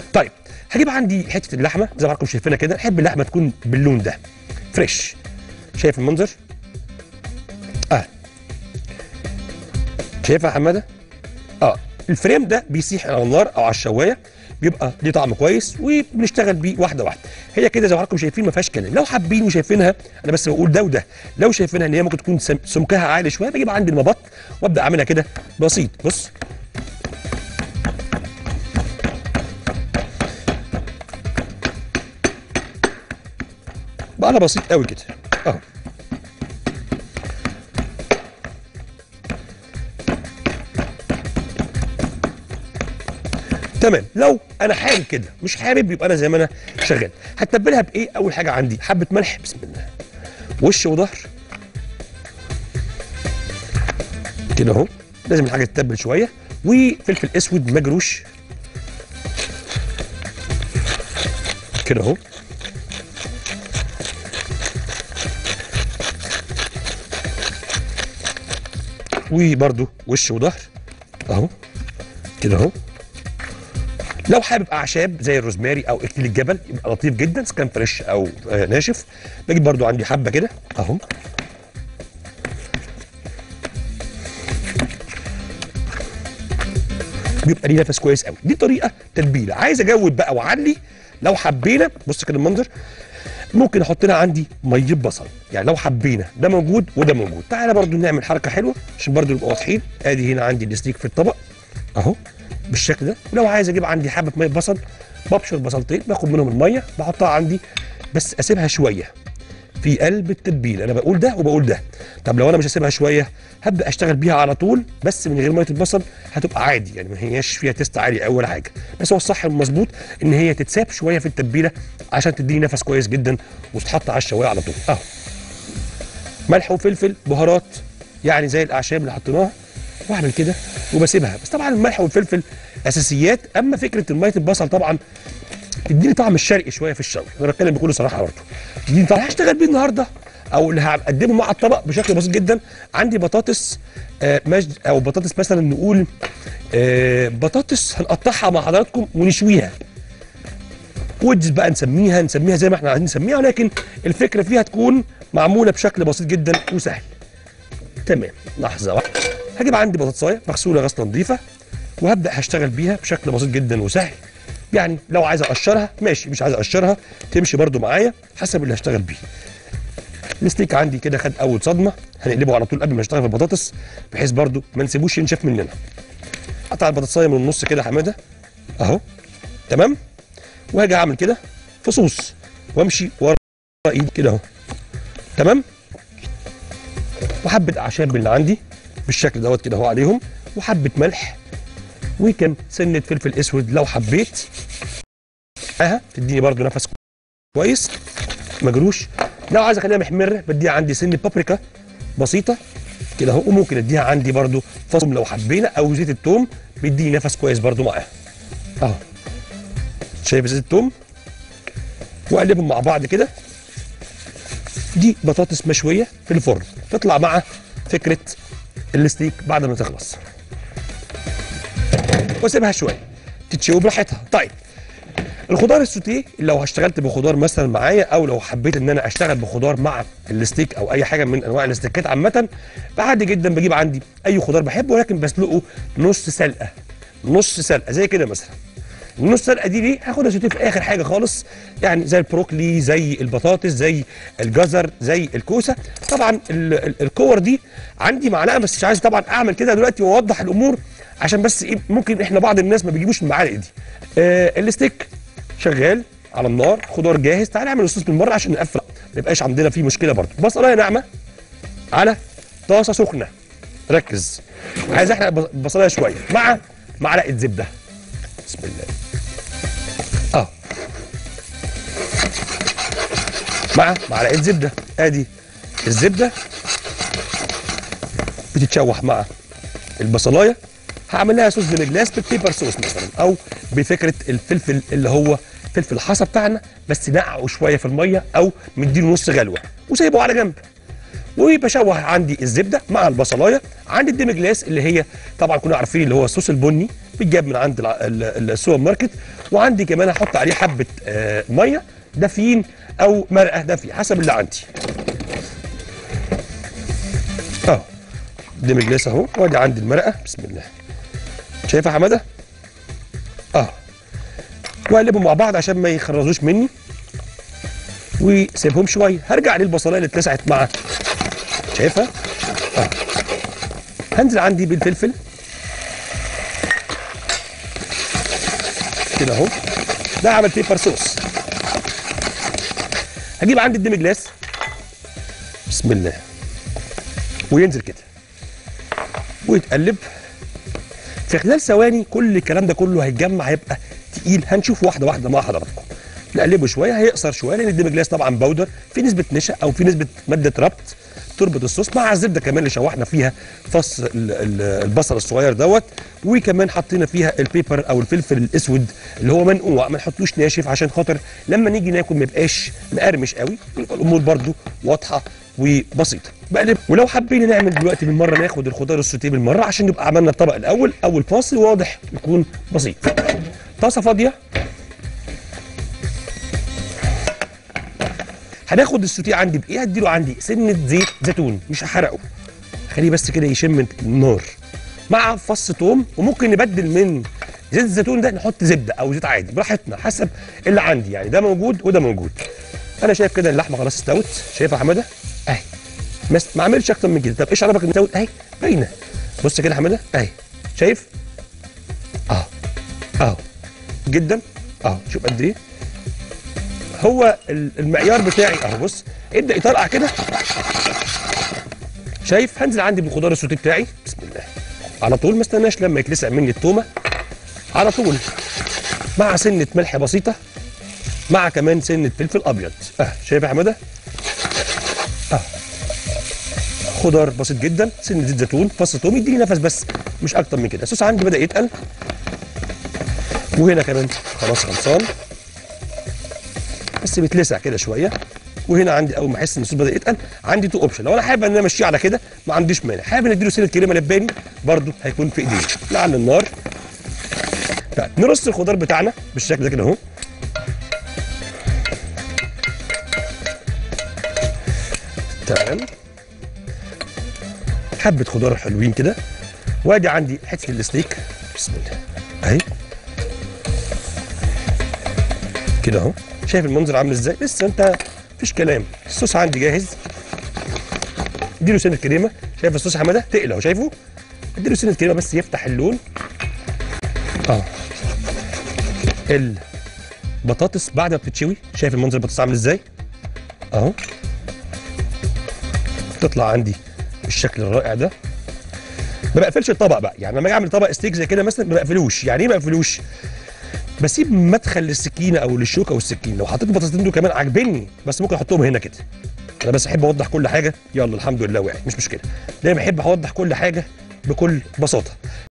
طيب هجيب عندي حته اللحمه زي ما حضراتكم شايفينها كده، احب اللحمه تكون باللون ده فريش. شايف المنظر؟ شايفها يا حماده؟ الفريم ده بيسيح على النار او على الشوايه، بيبقى ليه طعم كويس وبنشتغل بيه واحده واحده. هي كده زي ما حضراتكم شايفين ما فيهاش كلام. لو حابين وشايفينها، انا بس بقول ده وده، لو شايفينها ان هي ممكن تكون سمكها عالي شويه، بجيب عندي المبط وابدا اعملها كده بسيط. بص بقى، انا بسيط قوي كده اهو. تمام. لو انا حابب كده، مش حابب يبقى انا زي ما انا شغال. هتتبلها بايه؟ اول حاجه عندي حبه ملح، بسم الله، وش وظهر كده اهو، لازم الحاجه تتبل شويه، وفلفل اسود مجروش كده اهو، وبرده وش وظهر اهو كده اهو. لو حابب اعشاب زي الروزماري او اكليل الجبل يبقى لطيف جدا، اذا كان فريش او ناشف. بجيب برده عندي حبه كده اهو، بيبقى ليه نفس كويس قوي. دي طريقه تتبيله. عايز اجود بقى واعلي، لو حبينا بص كده المنظر، ممكن احط لها عندي ميه بصل، يعني لو حبينا ده موجود وده موجود. تعالى برده نعمل حركه حلوه عشان برده نبقى واضحين. ادي هنا عندي الستيك في الطبق اهو بالشكل ده. ولو عايز اجيب عندي حبه ميه بصل، ببشر بصلتين، باخد منهم الميه، بحطها عندي، بس اسيبها شويه في قلب التتبيله. انا بقول ده وبقول ده. طب لو انا مش هسيبها شويه، هبدا اشتغل بيها على طول بس من غير ميه البصل، هتبقى عادي يعني، ما هياش فيها تيست عالي قوي ولا حاجه. بس هو الصح المظبوط ان هي تتساب شويه في التتبيله عشان تديني نفس كويس جدا وتتحط على الشوايه على طول اهو. ملح وفلفل، بهارات يعني زي الاعشاب اللي حطيناها، واعمل كده وبسيبها. بس طبعا الملح والفلفل اساسيات، اما فكره ميه البصل طبعا تديني طعم الشرقي شويه في الشوي. انا بتكلم بكل صراحه برضه تديني طعم. هشتغل بيه النهارده او اللي هقدمه مع الطبق بشكل بسيط جدا. عندي بطاطس مجد، او بطاطس مثلا نقول بطاطس هنقطعها مع حضراتكم ونشويها، ودز بقى نسميها زي ما احنا عايزين نسميها، ولكن الفكره فيها تكون معموله بشكل بسيط جدا وسهل. تمام. لحظه واحده، هجيب عندي بطاطسايه مغسوله غسله نظيفه، وهبدا هشتغل بيها بشكل بسيط جدا وسهل. يعني لو عايز اقشرها ماشي، مش عايز اقشرها تمشي برده معايا حسب اللي هشتغل بيه. الستيك عندي كده خد اول صدمه، هنقلبه على طول قبل ما نشتغل في البطاطس بحيث برده ما نسيبوش ينشف مننا. قطع البطاطسايه من النص كده يا حماده اهو، تمام. وهاجي اعمل كده فصوص وامشي ورا ايدي كده اهو، تمام. وحبه اعشاب اللي عندي بالشكل دوت كده اهو عليهم، وحبه ملح، وكم سنه فلفل اسود لو حبيت تديني برده نفس كويس مجروش. لو عايز اخليها محمره بديها عندي سن بابريكا بسيطه كده اهو، وممكن اديها عندي برده فص لو حبينا، او زيت الثوم بيديني نفس كويس برده معاها اهو. شايف زيت الثوم؟ واقلبهم مع بعض كده. دي بطاطس مشويه في الفرن تطلع مع فكره الستيك بعد ما تخلص، واسيبها شويه تتشوي براحتها. طيب الخضار السوتيه لو اشتغلت بخضار مثلا معايا، او لو حبيت ان انا اشتغل بخضار مع الستيك او اي حاجه من انواع الاستيكات عامه، فعادي جدا بجيب عندي اي خضار بحبه، ولكن بسلقه نص سلقه، نص سلقه زي كده مثلا. النص سلقه دي ليه؟ هاخدها سوتيه في اخر حاجه خالص، يعني زي البروكلي، زي البطاطس، زي الجزر، زي الكوسه. طبعا الكور دي عندي معلقه، بس مش عايز طبعا اعمل كده دلوقتي واوضح الامور، عشان بس ايه، ممكن احنا بعض الناس ما بيجيبوش المعالق دي. الستيك شغال على النار، خضار جاهز. تعالى نعمل الصوص بالمره عشان نقفل ما يبقاش عندنا فيه مشكله برده. بصلايه ناعمه على طاسه سخنه، ركز. عايز احرق البصلايه شويه مع معلقه زبده، بسم الله مع معلقه زبده. ادي الزبده بتتشوح مع البصلايه. هعمل لها صوص ديمجلاس بالبيبر صوص مثلا، او بفكره الفلفل اللي هو فلفل الحصى بتاعنا، بس نقعه شويه في الميه او مديله نص غلوه وسايبه على جنب. وبشوح عندي الزبده مع البصلايه. عندي الديمي جلاس اللي هي طبعا كنا عارفين اللي هو الصوص البني بيتجاب من عند السوبر ماركت. وعندي كمان هحط عليه حبه ميه دافيين او مرقه دافيه حسب اللي عندي. الديمي جلاس اهو، وادي عندي المرقه. بسم الله. شايفه يا حماده؟ واقلبهم مع بعض عشان ما يخرزوش مني، وسيبهم شويه. هرجع للبصلايه اللي اتلسعت مع، شايفها؟ هنزل عندي بالفلفل كده اهو، ده عمل بيبر صوص. هجيب عندي الديمي جلاس، بسم الله، وينزل كده ويتقلب. في خلال ثواني كل الكلام ده كله هيتجمع، هيبقى تقيل. هنشوف واحده واحده مع حضراتكم. نقلبه شويه، هيقصر شويه لان الديمي جلاس طبعا باودر، في نسبه نشا او في نسبه ماده ربط تربط الصوص، مع الزبده كمان اللي شوحنا فيها فص البصل الصغير دوت. وكمان حطينا فيها البيبر او الفلفل الاسود اللي هو منقوع، ما نحطوش ناشف عشان خاطر لما نيجي ناكل ما يبقاش مقرمش قوي. الامور برده واضحه وبسيطه. بقلب. ولو حابين نعمل دلوقتي بالمره ناخد الخضار السوتيه بالمره عشان نبقى عملنا الطبق الاول او الفاصل واضح يكون بسيط. طاسه فاضيه، هناخد السوتيه عندي بايه؟ هديله عندي سنه زيت زيتون، مش هحرقه، خليه بس كده يشم النار، مع فص ثوم. وممكن نبدل من زيت الزيتون ده نحط زبده او زيت عادي براحتنا حسب اللي عندي، يعني ده موجود وده موجود. انا شايف كده اللحمه خلاص استوت. شايفها يا حماده؟ اهي، ما اعملش اكتر من كده. طب ايش عرفك ان استوت؟ اهي باينه. بص كده يا حماده، اهي شايف؟ اهو جدا. شوف قد ايه هو المعيار بتاعي اهو. بص ابدا يطرقع كده، شايف؟ هنزل عندي بالخضار السوتيه بتاعي، بسم الله، على طول. ما استناش لما يتلسع مني التومه، على طول، مع سنه ملح بسيطه، مع كمان سنه فلفل ابيض. شايف يا حماده؟ خضار بسيط جدا، سنه زيت زيتون، فص ثوم، يديني نفس بس مش اكتر من كده. الصوص عندي بدا يتقل، وهنا كمان خلاص خلصان، بس بيتلسع كده شويه. وهنا عندي اول ما احس ان الصوص بدا يتقل عندي تو اوبشن. لو انا حابب ان انا امشيه على كده ما عنديش مانع، حابب ان اديله سنه كريمه لباني برده هيكون في ايدينا. نعلي النار. طيب نرص الخضار بتاعنا بالشكل ده كده اهو. تمام، حبه خضار حلوين كده. وادي عندي حته الستيك، بسم الله، اهي كده اهو. شايف المنظر عامل ازاي؟ لسه انت مفيش كلام. الصوص عندي جاهز. اديله سنه كريمه. شايف الصوص يا حماده؟ تقل اهو، شايفه؟ اديله سنه كريمه بس يفتح اللون. البطاطس بعد ما بتتشوي، شايف المنظر البطاطس عامل ازاي؟ اهو تطلع عندي بالشكل الرائع ده. ما بقفلش الطبق بقى، يعني لما اجي اعمل طبق ستيك زي كده مثلا ما بقفلوش. يعني ايه ما بقفلوش؟ بسيب مدخل للسكينه او للشوكه والسكين. لو حطيت البطاطسين دول كمان عاجبني، بس ممكن احطهم هنا كده. انا بس احب اوضح كل حاجه. يلا الحمد لله وقعت، مش مشكله. دايما احب اوضح كل حاجه بكل بساطه.